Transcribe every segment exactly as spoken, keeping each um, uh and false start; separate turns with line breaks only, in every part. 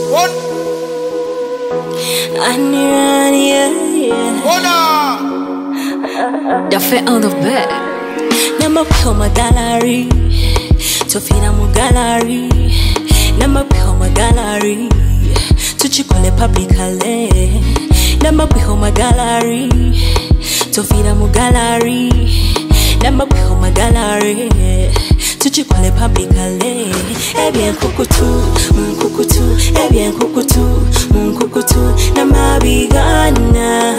One.
Wran, yeah, yeah.
One.
The fit on the bed. Nama pill my gallery. To feed a gallery. Nama pill my gallery. To chikole publicale. Nama pill my gallery. To feed a gallery. Nama pill my gallery. To chikole publicale. Eh bien kukutu, mon kukutu. Eh bien kukutu, mon kukutu. Nama bigana.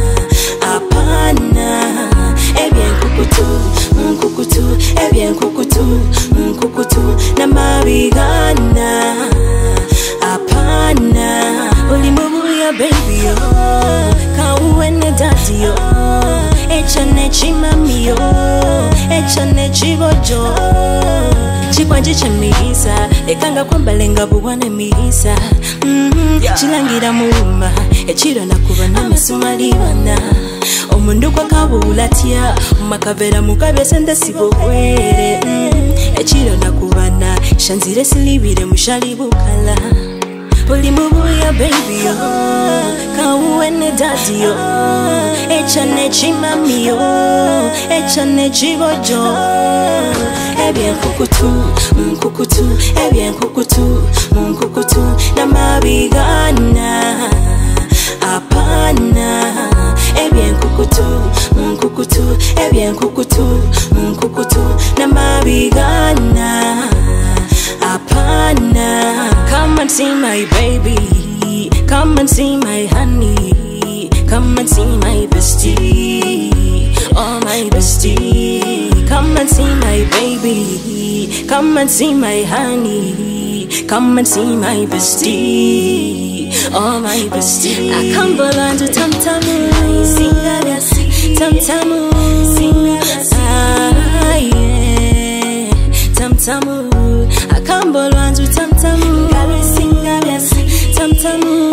Apana. Eh bien kukutu, mon kukutu. Eh bien kukutu, mon kukutu. Nama bigana. Apana. Wulimubuya baby yo. Kauwene daddy yo. Echane chimami yo. Echane chigojo. Chikwanji chemisa. Ekanga kwambalenga buwane misa. Mm-hmm. Chilangira muuma. Echiro nakuba namesumalibana. Omundu kwa kabulatia. Makavera mukabe sende sibokwere. Mm. Echiro nakubana. Shanzire silibire mushalibukala. Wulimubuya baby yo. Kauwene daddy yo. Echane chimami yo. Echane chigojo. Eh bien kukutu, mon kukutu. Eh bien kukutu, mon kukutu. Nama bigana. Apana. Eh bien kukutu, mon kukutu. Eh bien kukutu, mon kukutu. Nama bigana. Apana. Come and see my baby. Come and see my honey. Come and see my bestie. Oh my bestie. Come and see my baby. Come and see my honey. Come and see my bestie. Oh my bestie. I come belong to tam tamu. Tam tamu. Ah yeah. Tam tamu. I come belong to tam tamu. Tam tamu.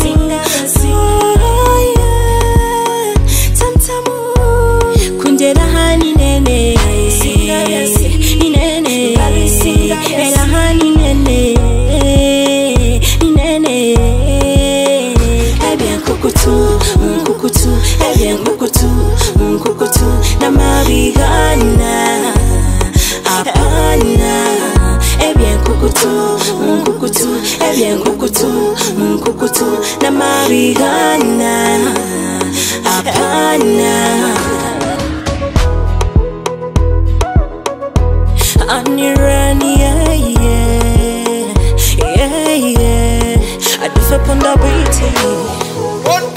Oh yeah. Tam tamu. Kunjera hani nene. Nene. Ela hani nene. Nene. Eh bien kukutu, mon kukutu. Eh bien kukutu, mon kukutu. Nama bigana. Apana. Eh bien kukutu, mon kukutu. Eh bien kukutu, mon kukutu. Nama bigana. Apana. Wran, yeah, yeah, yeah, yeah. I do for panda beauty.